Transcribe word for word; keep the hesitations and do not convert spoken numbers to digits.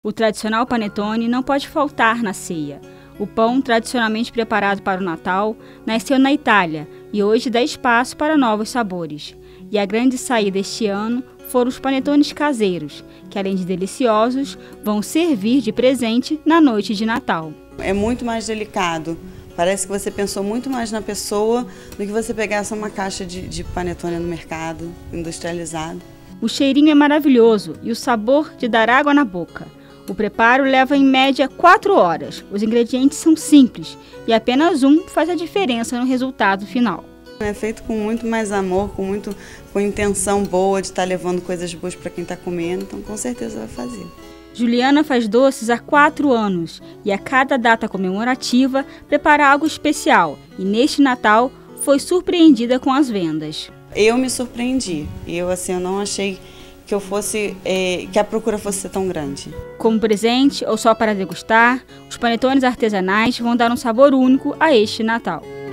O tradicional panetone não pode faltar na ceia. O pão, tradicionalmente preparado para o Natal, nasceu na Itália e hoje dá espaço para novos sabores. E a grande saída este ano foram os panetones caseiros, que além de deliciosos, vão servir de presente na noite de Natal. É muito mais delicado. Parece que você pensou muito mais na pessoa do que você pegasse uma caixa de, de panetone no mercado, industrializado. O cheirinho é maravilhoso e o sabor de dar água na boca. O preparo leva em média quatro horas. Os ingredientes são simples e apenas um faz a diferença no resultado final. É feito com muito mais amor, com, muito, com intenção boa de estar levando coisas boas para quem está comendo, então com certeza vai fazer. Juliana faz doces há quatro anos e a cada data comemorativa prepara algo especial e neste Natal foi surpreendida com as vendas. Eu me surpreendi, eu assim eu não achei que eu fosse é, que a procura fosse ser tão grande. Como presente ou só para degustar, os panetones artesanais vão dar um sabor único a este Natal.